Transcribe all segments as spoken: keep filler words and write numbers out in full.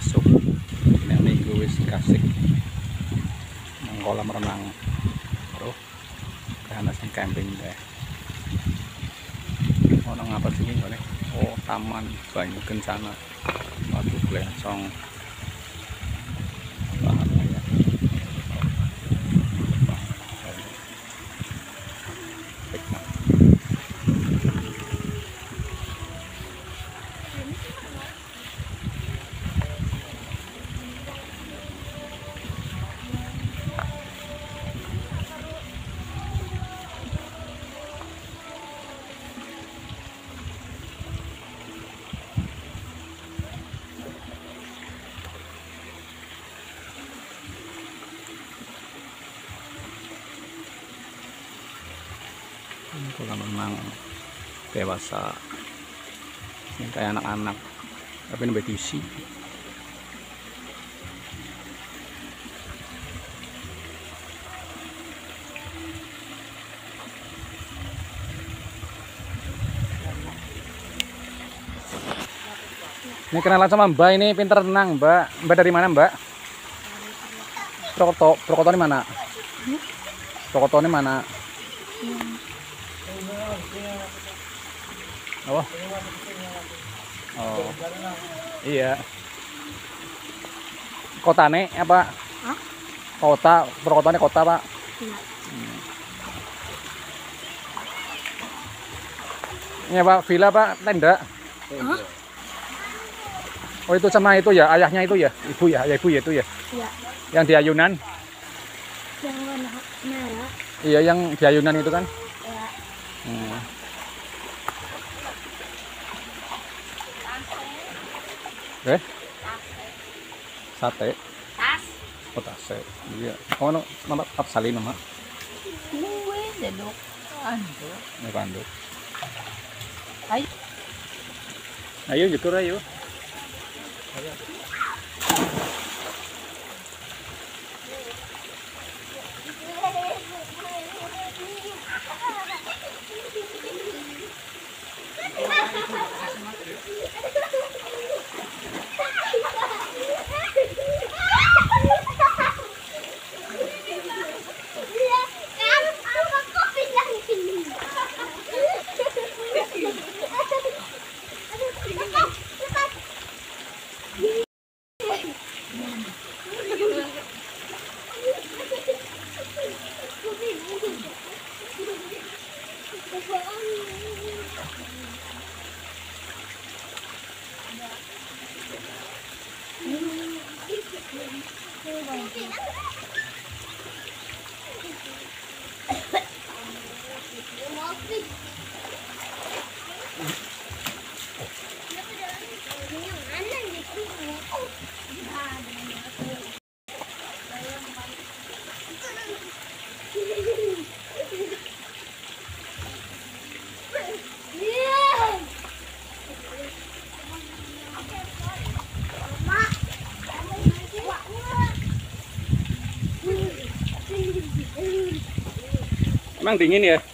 masuk ini minggu wis kasih nang kolam renang bro karena sing camping deh ono ngapa sih ini oh taman banyu kencana waktu Blencong bahaya kolam renang dewasa yang kayak anak-anak tapi ini B T C. Ini kenalan sama Mbak, ini pinter renang Mbak. Mbak dari mana Mbak? Prokoto, Prokoto ini mana? Prokoto ini mana? Oh. Oh. Iya. Kotane apa? Hah? Kota, Purwokotane kota, Pak. Iya. Hmm. Ini Pak, villa Pak, tenda. Hah? Oh itu sama itu ya, ayahnya itu ya, ibu ya, ayah ibu ya itu ya. Iya. Yang di ayunan. Yang warna merah. Iya, yang di ayunan itu kan. Iya. Hmm. Eh? Sate. Tas. Oh, tase. Iya. Oh, no, nama apsalin nama. Gue dedok. Ando. Ini pandu. Ayo. Ayo gitu ayo. Ayo. Emang dingin ya?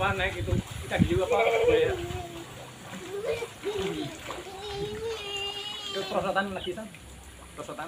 apa naik itu ikan hiu apa buaya. Itu perosotan lagi san, perosotan.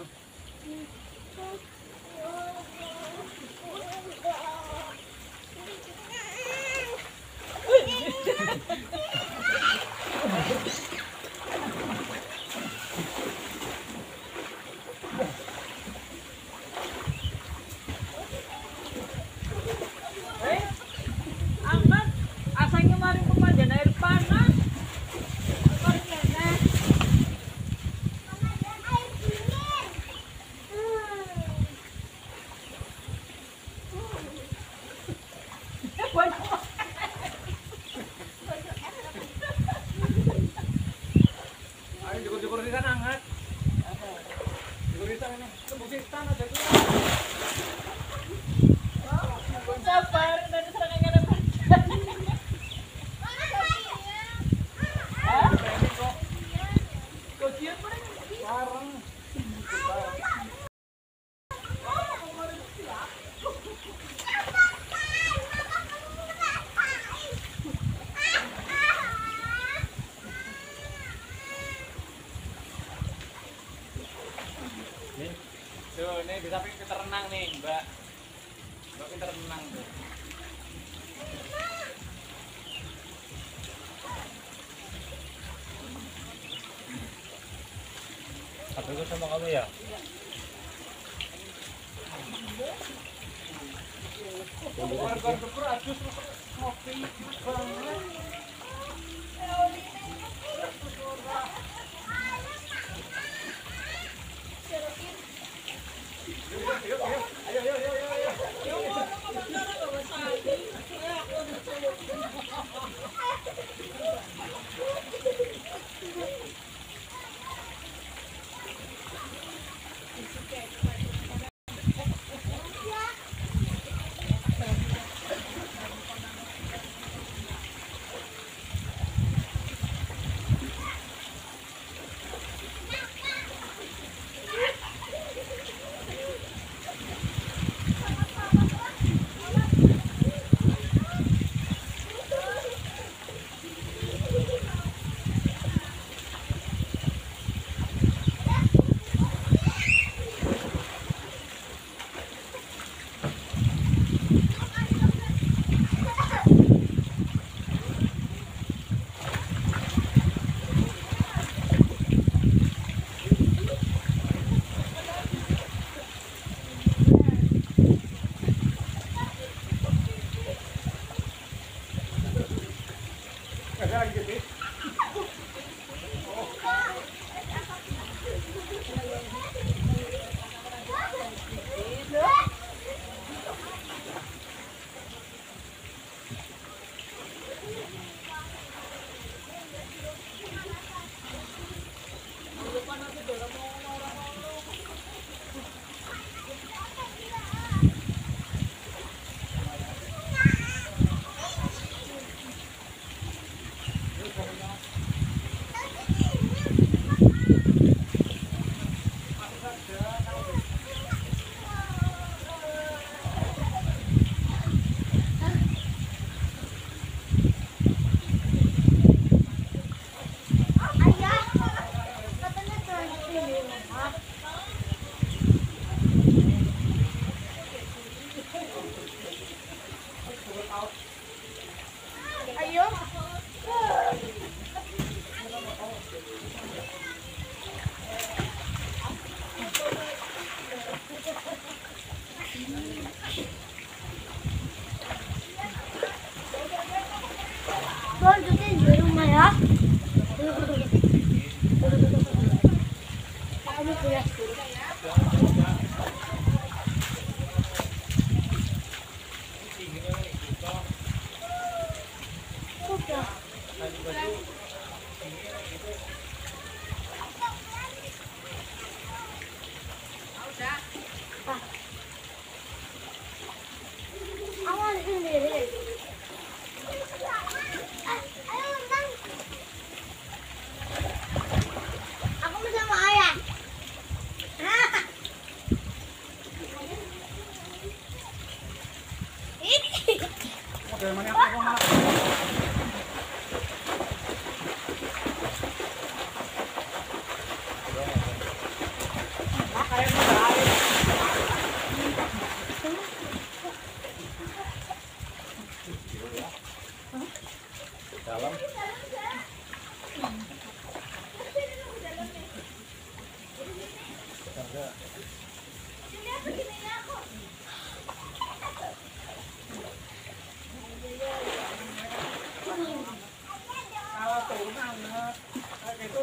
Tuh, ini di samping pintar renang nih, Mbak. Mbak pintar renang tuh. Apa itu sama kamu ya?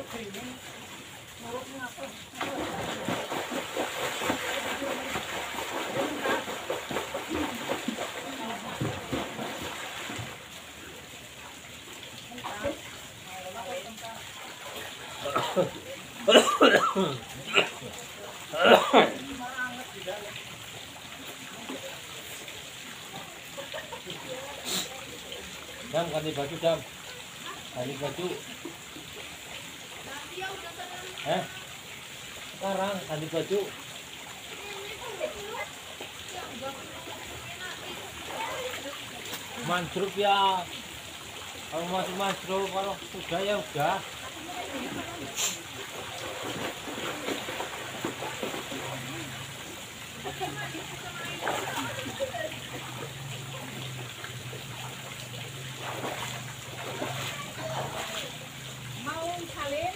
Jam ganti baju jam, ganti baju. Eh, sekarang ganti baju. Manjruk ya, kalau masih manjruk, kalau udah ya udah. Mau salin?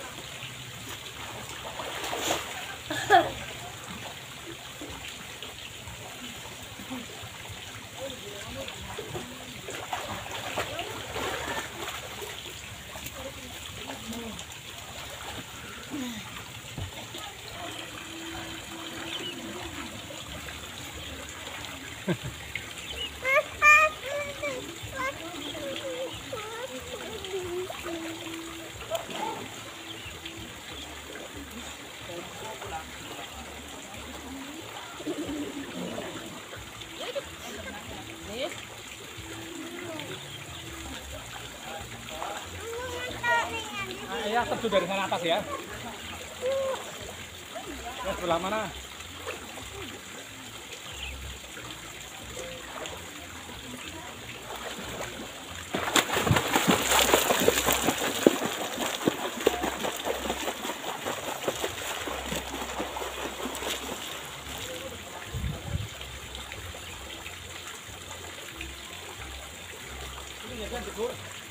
Ya, terjun dari sana atas ya. Ya, sebelah mana? Ini ya kan, Teguh.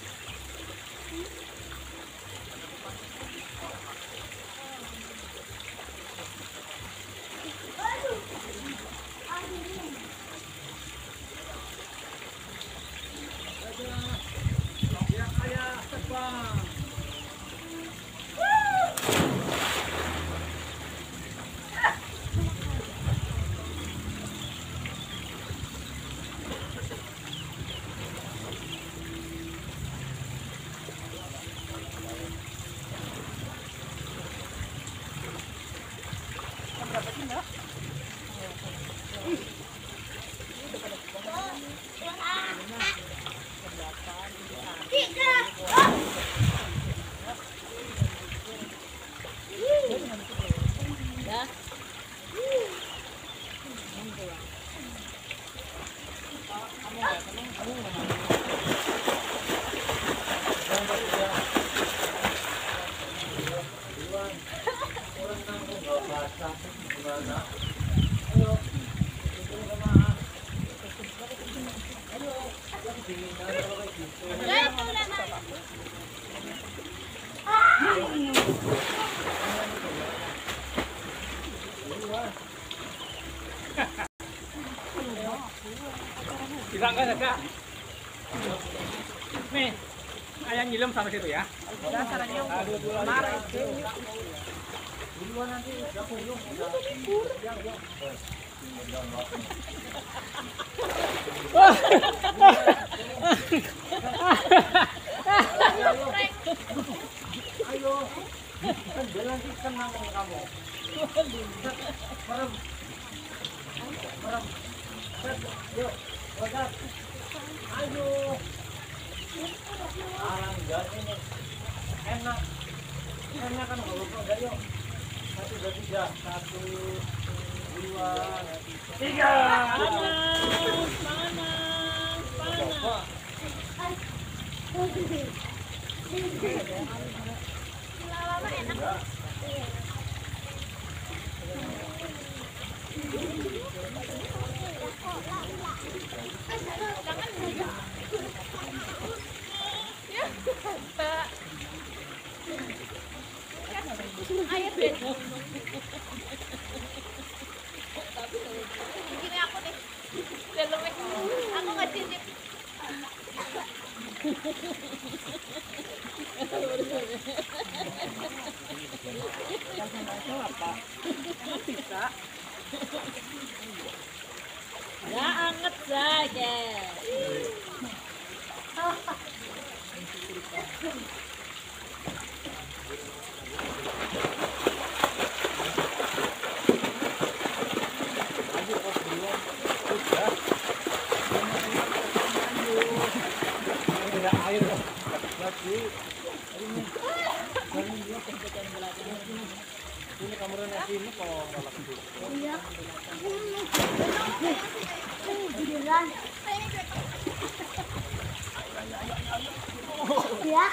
Disangka saja. Nih, ayam nyilam sampai situ ya. Dasarnya marah itu. Ayo, kan jalan sih senang kamu. Merem, merem, yuk, wajar. Ayo, alang ini enak, enak kan kalau enggak yuk. Satu dua tiga, satu dua tiga. Panas, panas, panas. Lama-lama enak. Ayo deh. Gini aku nih. Belum aku nggak cicip. Ya anget saja. Ini kamera nasi ini kalau Iya. Beneran. Ya.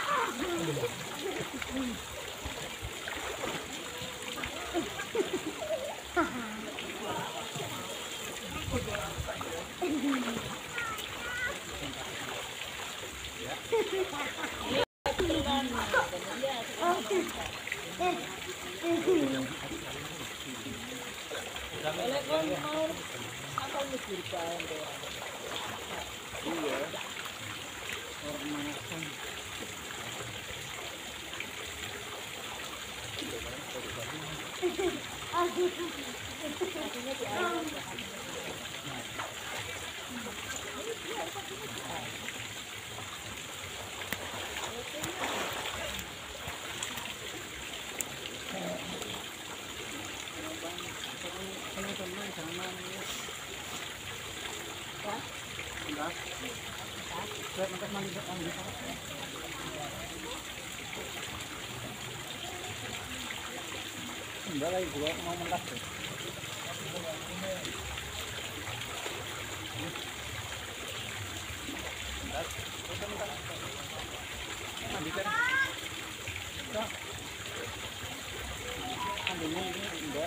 enggak lagi gua mau mentas tuh. Ambilnya ini enggak.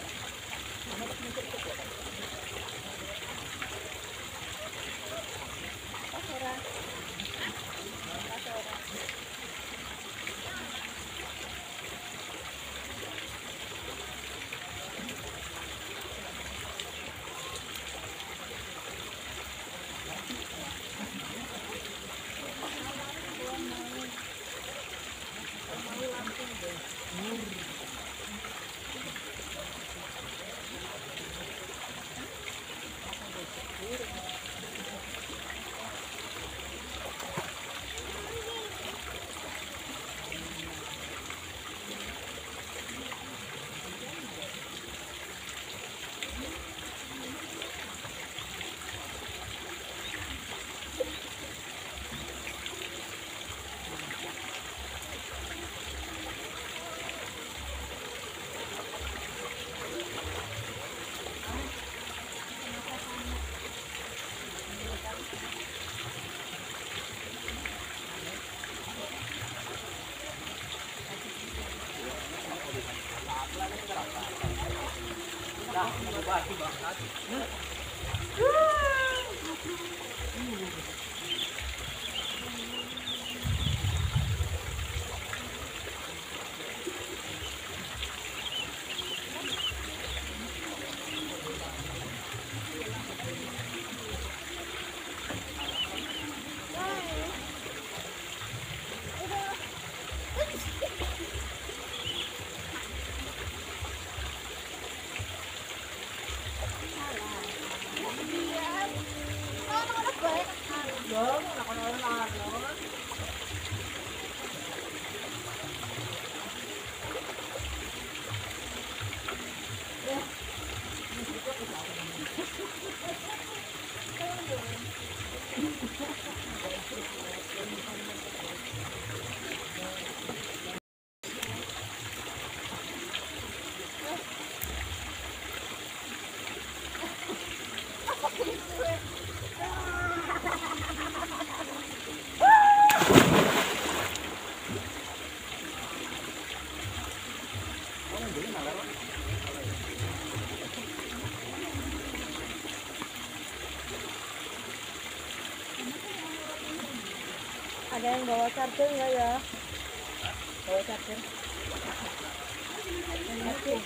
Ada yang bawa charger nggak ya? Bawa charger. Oke.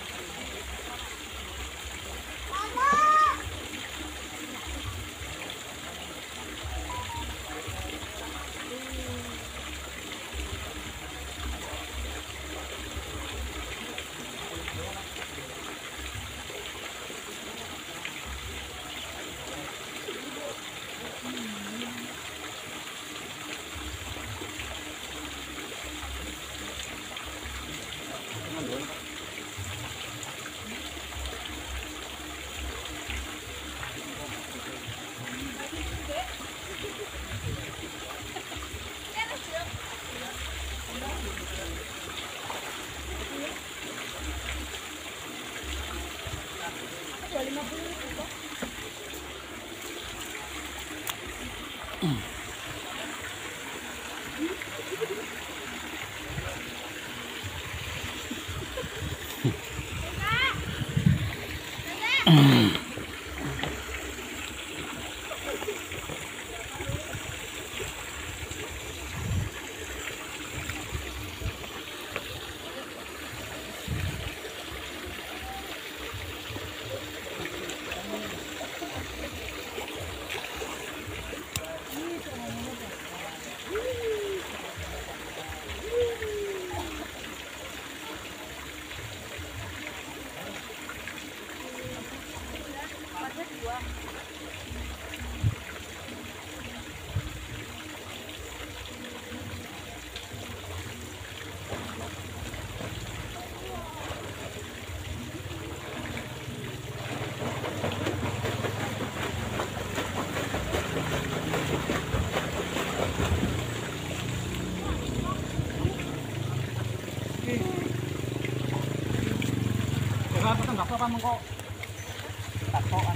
Kenapa kan bakso kan kok? Bakso kan.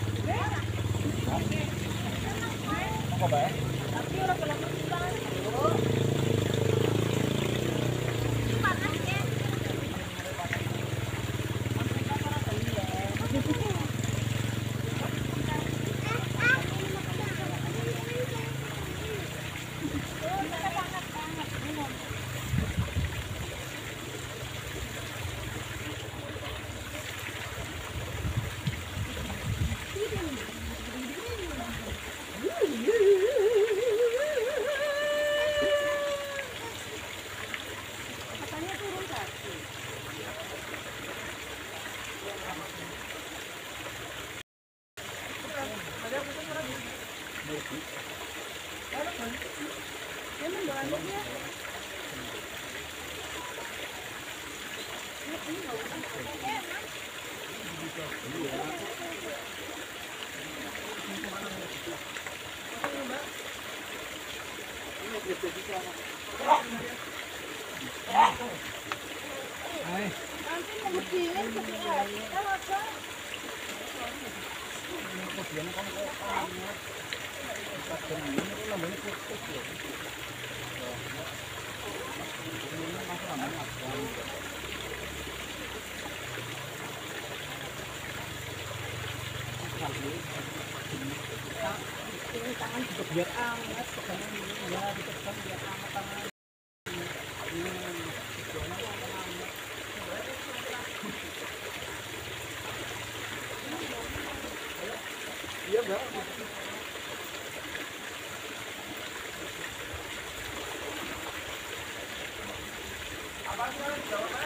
Apa bae? Tapi ora kelapa banget. Panas ya. Biar anget, ya ditekan biar anget tangan. Iya enggak? Apa sih jawaban?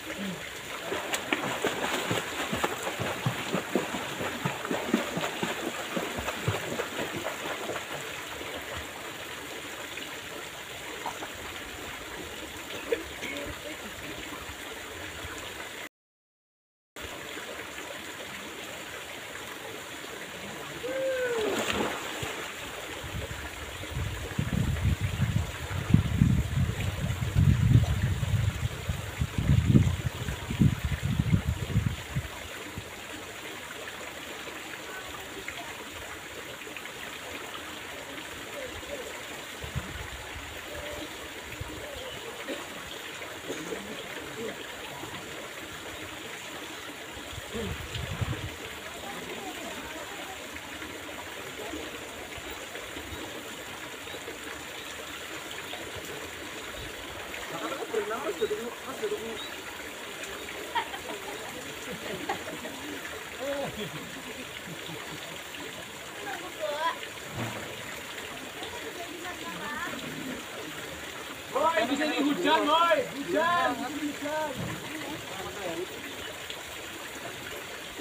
Boy, di sini hujan, boy. Hujan, hujan.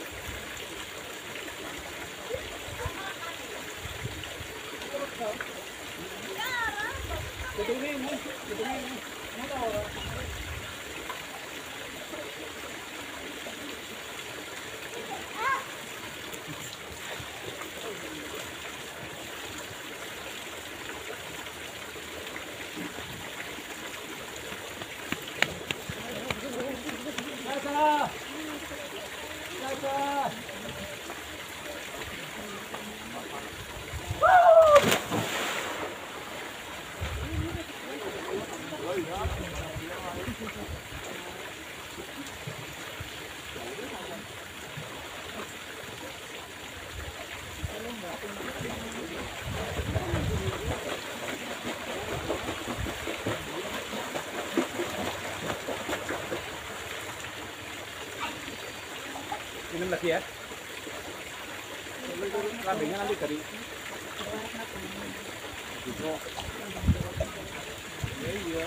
minum lagi ya. Lambingnya nanti dari gitu. Ya, iya.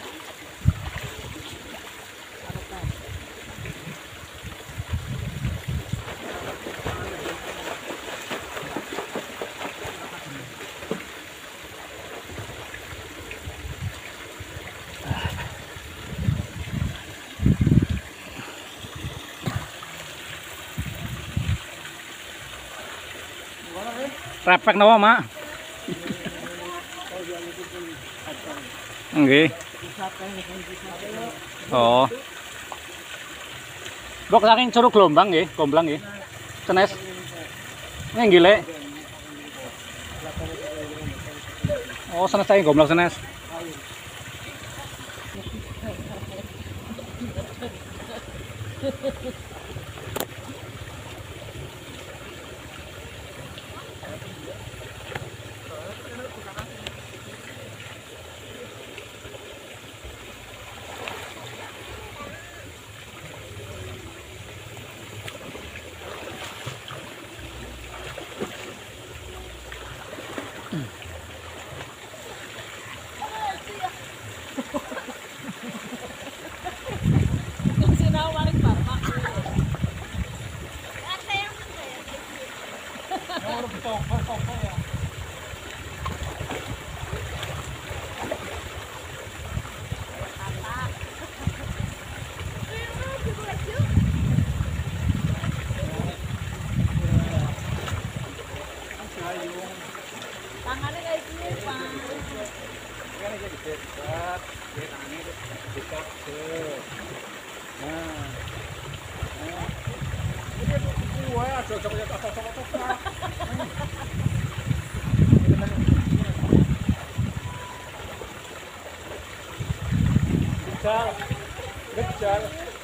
Repek nawa, Mak? Nggih. Oh. Bok saking Curug Gelombang nggih, Gomblang nggih. Senes. Ini nggih, oh, senes saking Gomblang senes. Tangannya kayak gini, Pak. Kan aja didekat, dia tangannya dekat tuh. Nah, nah, ini tuh gue aja coba coba coba coba coba. Gejal, gejal.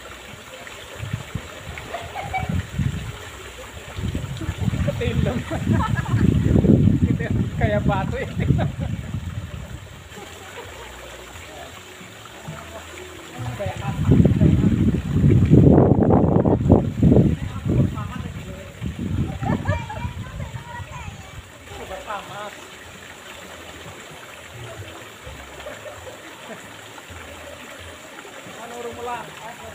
Ketindem. Kita kayak batu ini. Kayak apa? Sobat panas. Mana urung melang?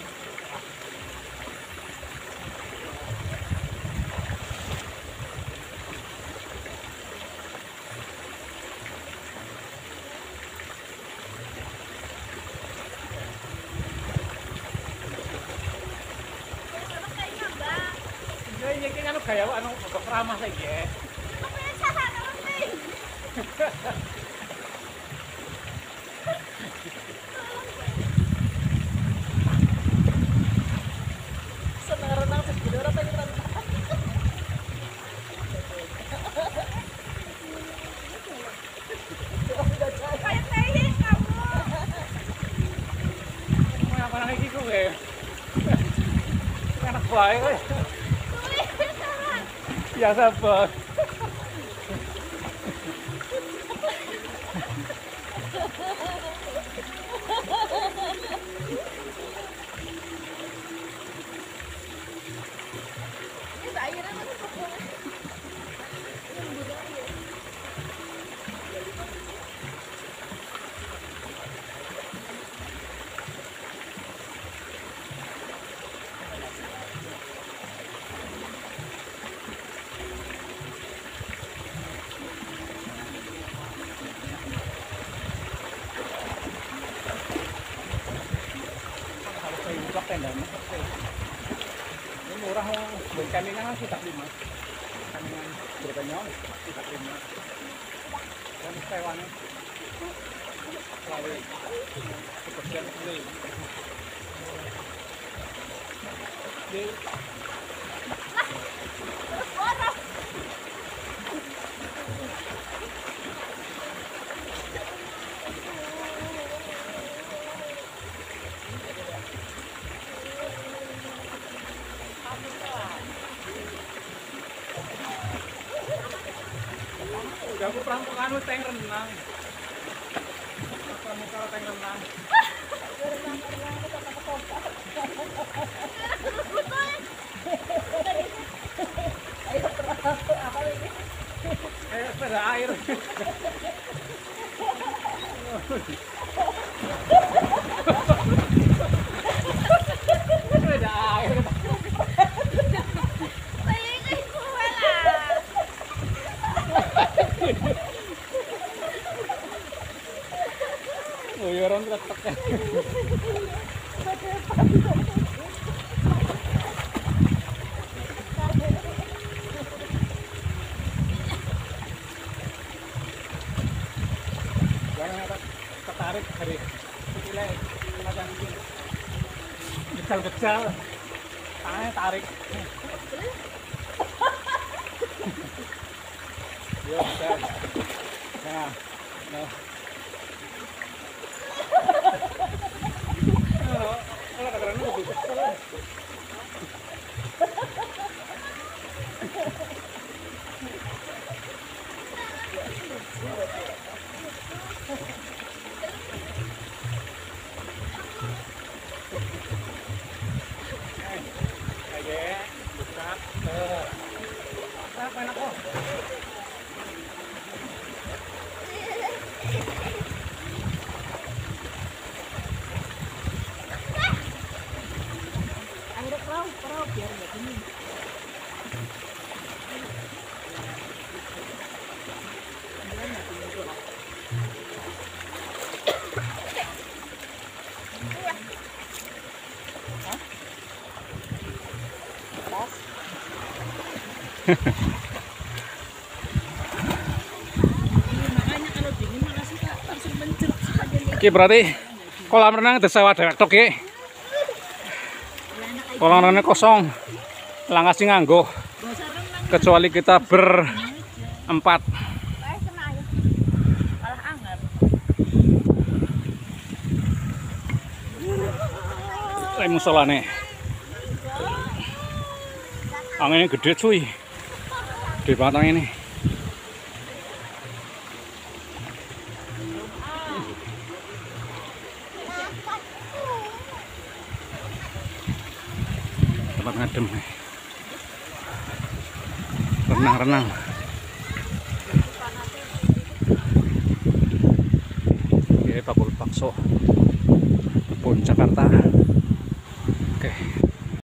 Ini kan anu gaya anu kok ramah saiki ya. Senang renang segini orang pengen renang. Kayak saya kamu. Mau apa lagi kowe? Enak bae kowe. Biasa banget. Ini airnya masih kosong. Harus saya buka tendanya. Ini murah mau kandingan kan kita lima. Kandingan berapa kita lima. Dan sewannya. Selawe. Sepertian beli. Di udah aku perampokan lu tank renang. Pramuka tank renang. Renang-renang itu kata-kata. ada air. Ada air. Saya kan kuat lah. Oh, ya orang ketek. Jangan tertarik dari nilai semacam ini. Kecil-kecil, tangannya tarik. Yo, bisa. Nah, nah. Kalau kadang-kadang lebih kecil. Air perahu, perahu biar nggak ini. Makanya kalau dingin malah suka langsung mencerut aja nih. Oke, berarti kolam renang desa Wadewek tok iki. Kolam renang kosong. Langas sing nganggo. Kecuali kita berempat. Eh, kena aja. Malah anget. Ini musolane. Anginnya gede cuy. Gede banget angin ini. Tempat ngadem nih. Renang-renang. Oke, Bakul Bakso. Kebun Jakarta.